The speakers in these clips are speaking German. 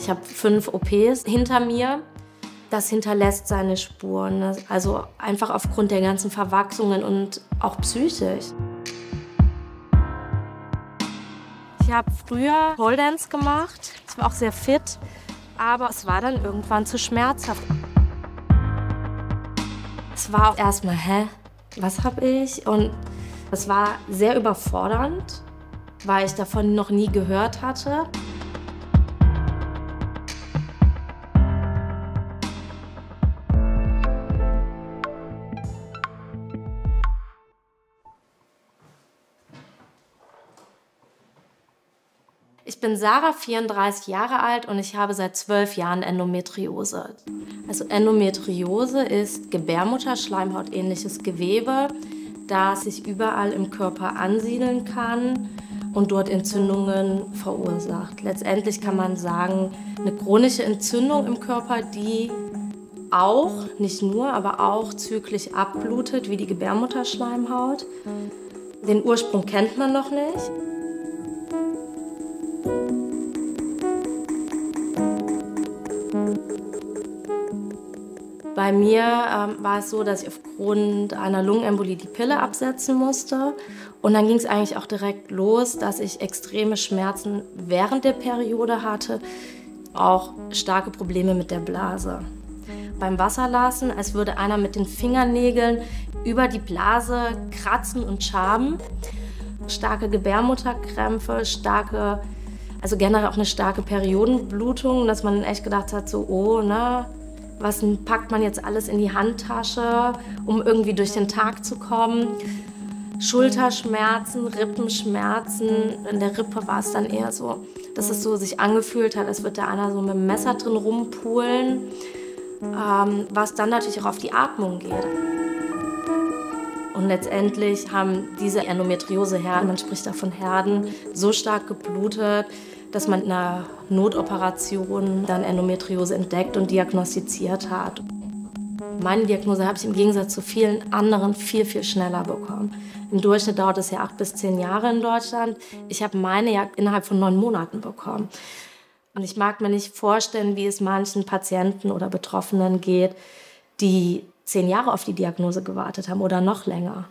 Ich habe 5 OPs hinter mir. Das hinterlässt seine Spuren, also einfach aufgrund der ganzen Verwachsungen und auch psychisch. Ich habe früher Pole Dance gemacht, ich war auch sehr fit, aber es war dann irgendwann zu schmerzhaft. Es war auch erstmal, was habe ich? Und es war sehr überfordernd, weil ich davon noch nie gehört hatte. Ich bin Sarah, 34 Jahre alt und ich habe seit 12 Jahren Endometriose. Also Endometriose ist Gebärmutterschleimhautähnliches Gewebe, das sich überall im Körper ansiedeln kann und dort Entzündungen verursacht. Letztendlich kann man sagen, eine chronische Entzündung im Körper, die auch, nicht nur, aber auch zyklisch abblutet wie die Gebärmutterschleimhaut. Den Ursprung kennt man noch nicht. Bei mir war es so, dass ich aufgrund einer Lungenembolie die Pille absetzen musste. Und dann ging es eigentlich auch direkt los, dass ich extreme Schmerzen während der Periode hatte, auch starke Probleme mit der Blase. Beim Wasserlassen, als würde einer mit den Fingernägeln über die Blase kratzen und schaben. Starke Gebärmutterkrämpfe, also generell auch eine starke Periodenblutung, dass man echt gedacht hat, so, oh, ne, was packt man jetzt alles in die Handtasche, um irgendwie durch den Tag zu kommen. Schulterschmerzen, Rippenschmerzen. In der Rippe war es dann eher so, dass es so sich angefühlt hat, als würde da einer so mit dem Messer drin rumpulen, was dann natürlich auch auf die Atmung geht. Und letztendlich haben diese Endometrioseherden, man spricht da von Herden, so stark geblutet, dass man in einer Notoperation dann Endometriose entdeckt und diagnostiziert hat. Meine Diagnose habe ich im Gegensatz zu vielen anderen viel, viel schneller bekommen. Im Durchschnitt dauert es ja 8 bis 10 Jahre in Deutschland. Ich habe meine ja innerhalb von 9 Monaten bekommen. Und ich mag mir nicht vorstellen, wie es manchen Patienten oder Betroffenen geht, die 10 Jahre auf die Diagnose gewartet haben oder noch länger.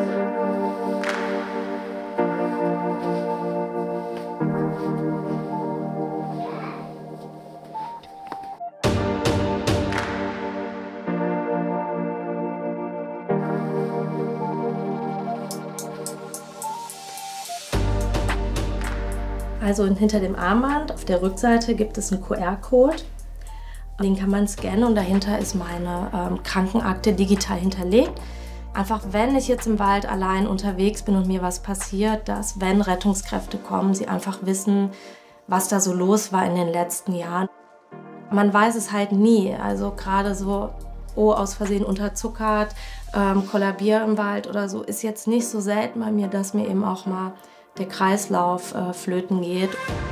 Also hinter dem Armband auf der Rückseite gibt es einen QR-Code. Den kann man scannen und dahinter ist meine Krankenakte digital hinterlegt. Einfach, wenn ich jetzt im Wald allein unterwegs bin und mir was passiert, dass, wenn Rettungskräfte kommen, sie einfach wissen, was da so los war in den letzten Jahren. Man weiß es halt nie. Also gerade so, oh, aus Versehen unterzuckert, kollabiere im Wald oder so, ist jetzt nicht so selten bei mir, dass mir eben auch mal der Kreislauf flöten geht.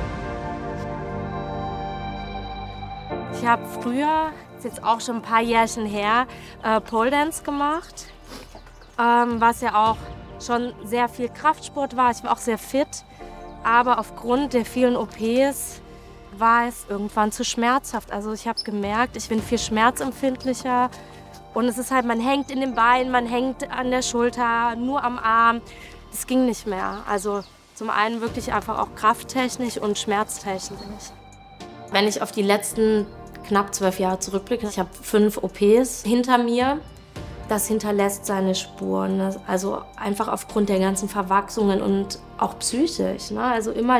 Ich habe früher, ist jetzt auch schon ein paar Jährchen her, Pole Dance gemacht, was ja auch schon sehr viel Kraftsport war. Ich war auch sehr fit, aber aufgrund der vielen OPs war es irgendwann zu schmerzhaft. Also ich habe gemerkt, ich bin viel schmerzempfindlicher und es ist halt, man hängt in den Beinen, man hängt an der Schulter, nur am Arm. Es ging nicht mehr. Also zum einen wirklich einfach auch krafttechnisch und schmerztechnisch. Wenn ich auf die letzten knapp 12 Jahre zurückblicke, ich habe 5 OPs hinter mir, das hinterlässt seine Spuren. Also einfach aufgrund der ganzen Verwachsungen und auch psychisch. Ne? Also immer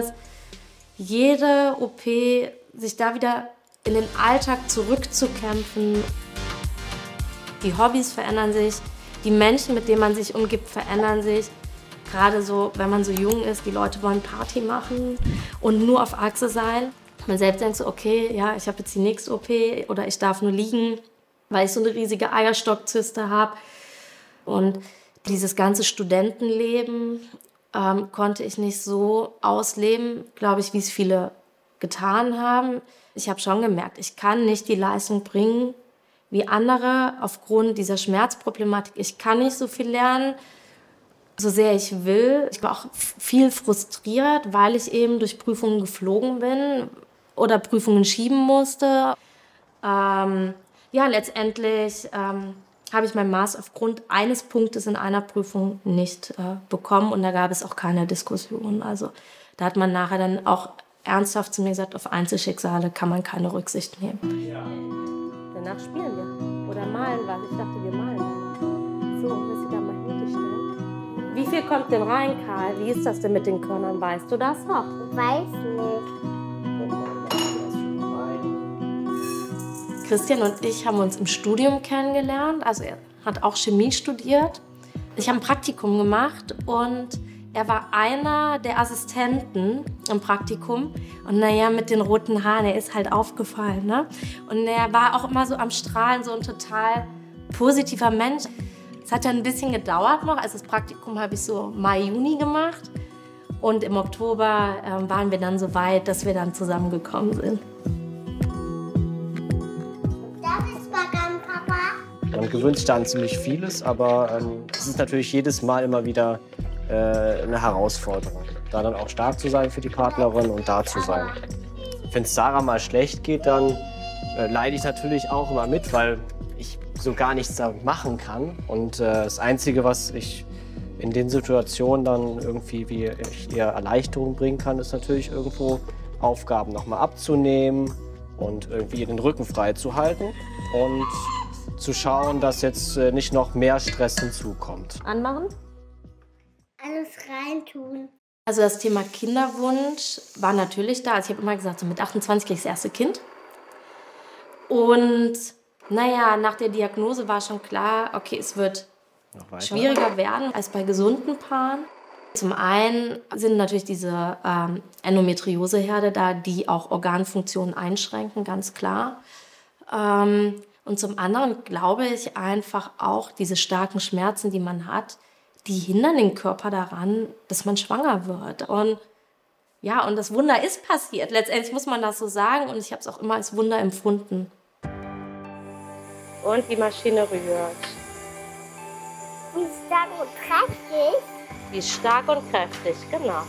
jede OP, sich da wieder in den Alltag zurückzukämpfen. Die Hobbys verändern sich, die Menschen, mit denen man sich umgibt, verändern sich. Gerade so, wenn man so jung ist, die Leute wollen Party machen und nur auf Achse sein. Man selbst denkt so, okay, ja, ich habe jetzt die nächste OP oder ich darf nur liegen, weil ich so eine riesige Eierstockzyste habe. Und dieses ganze Studentenleben konnte ich nicht so ausleben, glaube ich, wie es viele getan haben. Ich habe schon gemerkt, ich kann nicht die Leistung bringen wie andere aufgrund dieser Schmerzproblematik. Ich kann nicht so viel lernen, so sehr ich will. Ich war auch viel frustriert, weil ich eben durch Prüfungen geflogen bin, oder Prüfungen schieben musste. Ja, letztendlich habe ich meinen Master aufgrund eines Punktes in einer Prüfung nicht bekommen und da gab es auch keine Diskussion. Also da hat man nachher dann auch ernsthaft zu mir gesagt, auf Einzelschicksale kann man keine Rücksicht nehmen. Ja. Danach spielen wir oder malen was. Ich dachte, wir malen. So, willst du da mal hinstellen? Wie viel kommt denn rein, Karl? Wie ist das denn mit den Körnern? Weißt du das noch? Weiß nicht. Christian und ich haben uns im Studium kennengelernt. Also er hat auch Chemie studiert. Ich habe ein Praktikum gemacht und er war einer der Assistenten im Praktikum. Und naja, mit den roten Haaren, er ist halt aufgefallen. Ne? Und er war auch immer so am Strahlen, so ein total positiver Mensch. Es hat ja ein bisschen gedauert noch. Also das Praktikum habe ich so Mai, Juni gemacht. Und im Oktober waren wir dann so weit, dass wir dann zusammengekommen sind. Man gewöhnt sich da an ziemlich vieles, aber es ist natürlich jedes Mal immer wieder eine Herausforderung, da dann auch stark zu sein für die Partnerin und da zu sein. Wenn es Sarah mal schlecht geht, dann leide ich natürlich auch immer mit, weil ich so gar nichts da machen kann. Und das Einzige, was ich in den Situationen dann irgendwie wie ich ihr Erleichterung bringen kann, ist natürlich irgendwo Aufgaben nochmal abzunehmen und irgendwie ihr den Rücken frei zu halten und zu schauen, dass jetzt nicht noch mehr Stress hinzukommt. Anmachen? Alles reintun. Also das Thema Kinderwunsch war natürlich da. Also ich habe immer gesagt, so mit 28 kriege ich das erste Kind. Und naja, nach der Diagnose war schon klar, okay, es wird schwieriger werden als bei gesunden Paaren. Zum einen sind natürlich diese Endometrioseherde da, die auch Organfunktionen einschränken, ganz klar. Und zum anderen glaube ich einfach auch, diese starken Schmerzen, die man hat, die hindern den Körper daran, dass man schwanger wird. Und ja, und das Wunder ist passiert. Letztendlich muss man das so sagen und ich habe es auch immer als Wunder empfunden. Und die Maschine rührt. Wie stark und kräftig. Wie stark und kräftig, genau.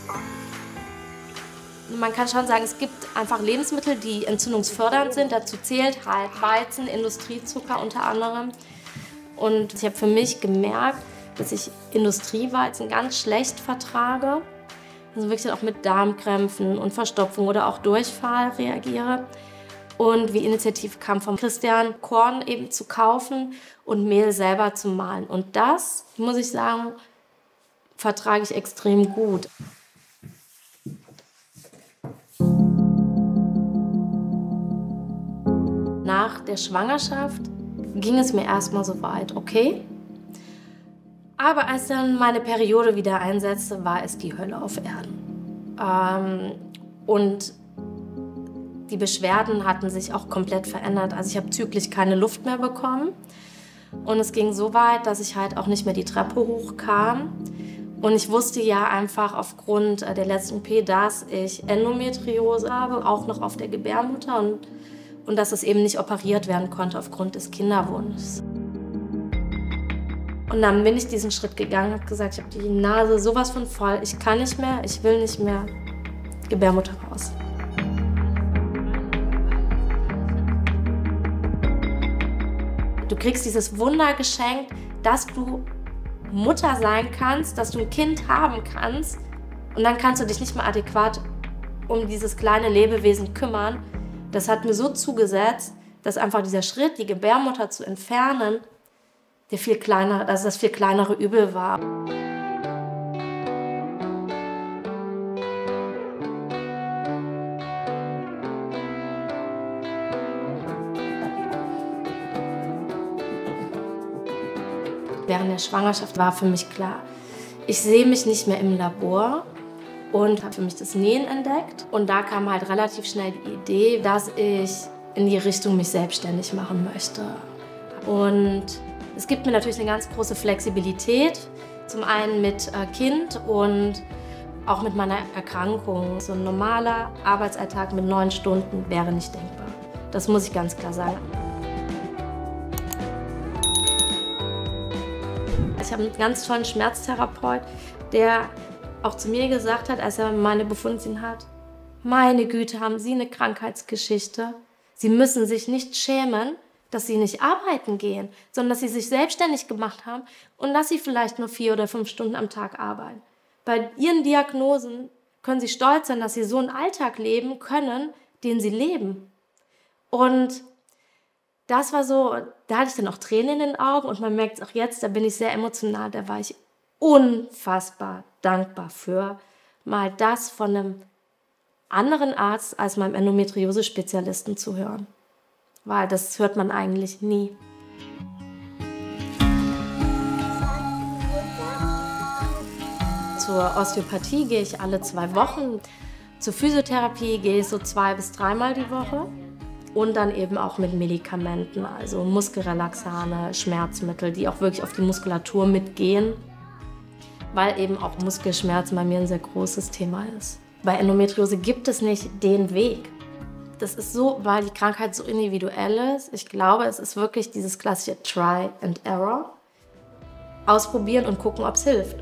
Man kann schon sagen, es gibt einfach Lebensmittel, die entzündungsfördernd sind. Dazu zählt halt Weizen, Industriezucker unter anderem. Und ich habe für mich gemerkt, dass ich Industrieweizen ganz schlecht vertrage. Also wirklich auch mit Darmkrämpfen und Verstopfung oder auch Durchfall reagiere. Und die Initiative kam von Christian, Korn eben zu kaufen und Mehl selber zu mahlen. Und das, muss ich sagen, vertrage ich extrem gut. Nach der Schwangerschaft ging es mir erstmal so weit, okay. Aber als dann meine Periode wieder einsetzte, war es die Hölle auf Erden. Und die Beschwerden hatten sich auch komplett verändert. Also ich habe zyklisch keine Luft mehr bekommen. Und es ging so weit, dass ich halt auch nicht mehr die Treppe hochkam. Und ich wusste ja einfach aufgrund der letzten OP, dass ich Endometriose habe, auch noch auf der Gebärmutter. Und dass es eben nicht operiert werden konnte aufgrund des Kinderwunschs. Und dann bin ich diesen Schritt gegangen und habe gesagt, ich habe die Nase sowas von voll, ich kann nicht mehr, ich will nicht mehr, Gebärmutter raus. Du kriegst dieses Wunder geschenkt, dass du Mutter sein kannst, dass du ein Kind haben kannst und dann kannst du dich nicht mehr adäquat um dieses kleine Lebewesen kümmern. Das hat mir so zugesetzt, dass einfach dieser Schritt, die Gebärmutter zu entfernen, das viel kleinere Übel war. Während der Schwangerschaft war für mich klar, ich sehe mich nicht mehr im Labor und habe für mich das Nähen entdeckt. Und da kam halt relativ schnell die Idee, dass ich in die Richtung mich selbstständig machen möchte. Und es gibt mir natürlich eine ganz große Flexibilität, zum einen mit Kind und auch mit meiner Erkrankung. So ein normaler Arbeitsalltag mit 9 Stunden wäre nicht denkbar. Das muss ich ganz klar sagen. Ich habe einen ganz tollen Schmerztherapeut, der auch zu mir gesagt hat, als er meine Befunde gesehen hat, meine Güte, haben Sie eine Krankheitsgeschichte. Sie müssen sich nicht schämen, dass Sie nicht arbeiten gehen, sondern dass Sie sich selbstständig gemacht haben und dass Sie vielleicht nur 4 oder 5 Stunden am Tag arbeiten. Bei Ihren Diagnosen können Sie stolz sein, dass Sie so einen Alltag leben können, den Sie leben. Und das war so, da hatte ich dann auch Tränen in den Augen und man merkt es auch jetzt, da bin ich sehr emotional, da war ich unfassbar dankbar für, mal das von einem anderen Arzt als meinem Endometriose-Spezialisten zu hören. Weil das hört man eigentlich nie. Zur Osteopathie gehe ich alle 2 Wochen. Zur Physiotherapie gehe ich so 2- bis 3-mal die Woche. Und dann eben auch mit Medikamenten, also Muskelrelaxane, Schmerzmittel, die auch wirklich auf die Muskulatur mitgehen. Weil eben auch Muskelschmerzen bei mir ein sehr großes Thema ist. Bei Endometriose gibt es nicht den Weg. Das ist so, weil die Krankheit so individuell ist. Ich glaube, es ist wirklich dieses klassische Try and Error. Ausprobieren und gucken, ob es hilft.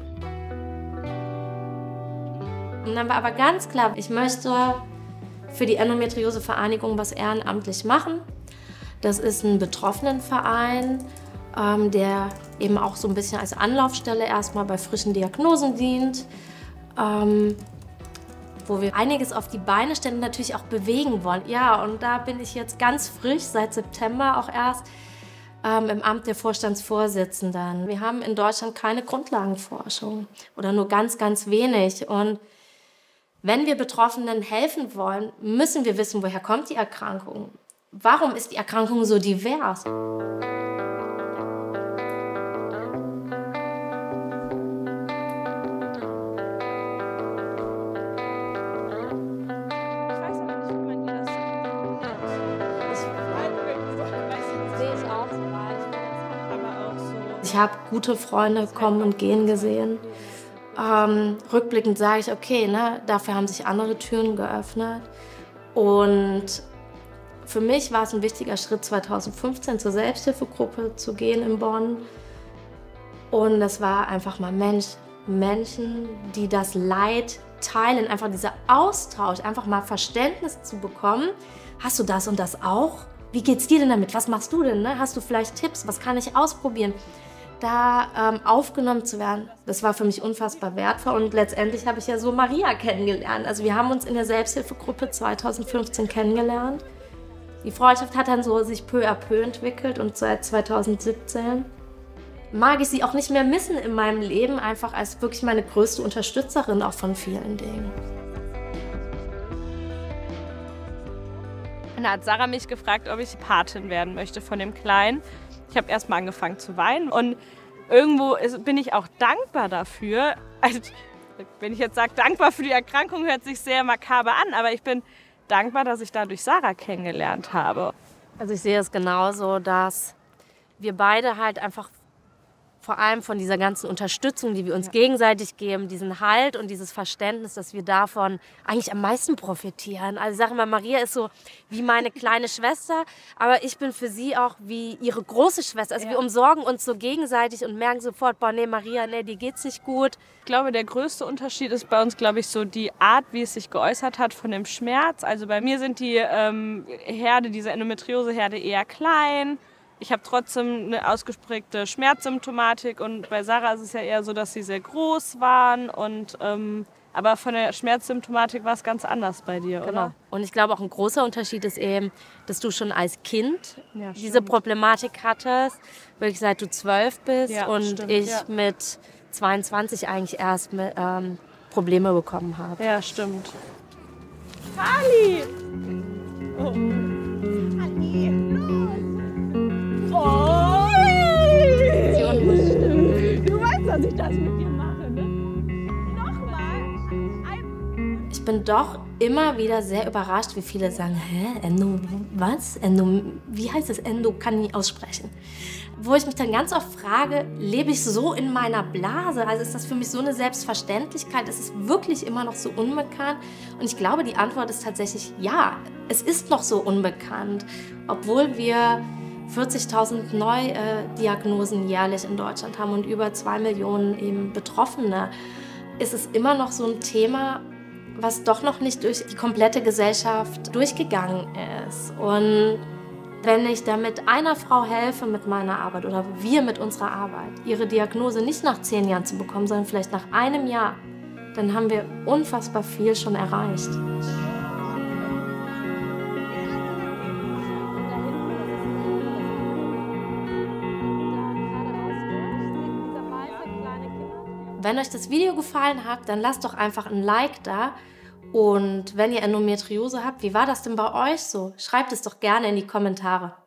Und dann war aber ganz klar, ich möchte für die Endometriose-Vereinigung was ehrenamtlich machen. Das ist ein Betroffenenverein, der eben auch so ein bisschen als Anlaufstelle erstmal bei frischen Diagnosen dient. Wo wir einiges auf die Beine stellen und natürlich auch bewegen wollen. Ja, und da bin ich jetzt ganz frisch, seit September auch erst, im Amt der Vorstandsvorsitzenden. Wir haben in Deutschland keine Grundlagenforschung oder nur ganz, ganz wenig. Und wenn wir Betroffenen helfen wollen, müssen wir wissen, woher kommt die Erkrankung? Warum ist die Erkrankung so divers? Ich habe gute Freunde kommen und gehen gesehen. Rückblickend sage ich, okay, ne, dafür haben sich andere Türen geöffnet. Und für mich war es ein wichtiger Schritt, 2015 zur Selbsthilfegruppe zu gehen in Bonn. Und das war einfach mal Menschen, die das Leid teilen, einfach dieser Austausch, einfach mal Verständnis zu bekommen. Hast du das und das auch? Wie geht's dir denn damit? Was machst du denn? Ne? Hast du vielleicht Tipps? Was kann ich ausprobieren? Da aufgenommen zu werden, das war für mich unfassbar wertvoll. Und letztendlich habe ich ja so Maria kennengelernt. Also wir haben uns in der Selbsthilfegruppe 2015 kennengelernt. Die Freundschaft hat dann so sich peu à peu entwickelt und seit 2017 mag ich sie auch nicht mehr missen in meinem Leben, einfach als wirklich meine größte Unterstützerin auch von vielen Dingen. Dann hat Sarah mich gefragt, ob ich Patin werden möchte von dem Kleinen. Ich habe erst mal angefangen zu weinen und irgendwo bin ich auch dankbar dafür. Also, wenn ich jetzt sage, dankbar für die Erkrankung, hört sich sehr makaber an, aber ich bin dankbar, dass ich dadurch Sarah kennengelernt habe. Also ich sehe es genauso, dass wir beide halt einfach vor allem von dieser ganzen Unterstützung, die wir uns gegenseitig geben, diesen Halt und dieses Verständnis, dass wir davon eigentlich am meisten profitieren. Also sag mal, Maria ist so wie meine kleine Schwester, aber ich bin für sie auch wie ihre große Schwester. Also wir umsorgen uns so gegenseitig und merken sofort, boah, nee, Maria, nee, dir geht's nicht gut. Ich glaube, der größte Unterschied ist bei uns, glaube ich, so die Art, wie es sich geäußert hat von dem Schmerz. Also bei mir sind die Herde, diese Endometriose-Herde eher klein. Ich habe trotzdem eine ausgeprägte Schmerzsymptomatik und bei Sarah ist es ja eher so, dass sie sehr groß waren. Und, aber von der Schmerzsymptomatik war es ganz anders bei dir, genau. Oder? Und ich glaube auch ein großer Unterschied ist eben, dass du schon als Kind diese Problematik hattest, wirklich seit du 12 bist und ich mit 22 eigentlich erst Probleme bekommen habe. Ja, stimmt. Ali! Oh. Oh, du weißt, dass ich das mit dir mache, ne? Nochmal. Ich bin doch immer wieder sehr überrascht, wie viele sagen, hä, wie heißt das? Endo kann ich nie aussprechen. Wo ich mich dann ganz oft frage, lebe ich so in meiner Blase? Also ist das für mich so eine Selbstverständlichkeit? Ist es wirklich immer noch so unbekannt? Und ich glaube, die Antwort ist tatsächlich ja, es ist noch so unbekannt, obwohl wir 40.000 Neudiagnosen jährlich in Deutschland haben und über 2 Millionen eben Betroffene, ist es immer noch so ein Thema, was doch noch nicht durch die komplette Gesellschaft durchgegangen ist. Und wenn ich damit einer Frau helfe mit meiner Arbeit oder wir mit unserer Arbeit, ihre Diagnose nicht nach 10 Jahren zu bekommen, sondern vielleicht nach einem Jahr, dann haben wir unfassbar viel schon erreicht. Wenn euch das Video gefallen hat, dann lasst doch einfach ein Like da. Und wenn ihr Endometriose habt, wie war das denn bei euch so? Schreibt es doch gerne in die Kommentare.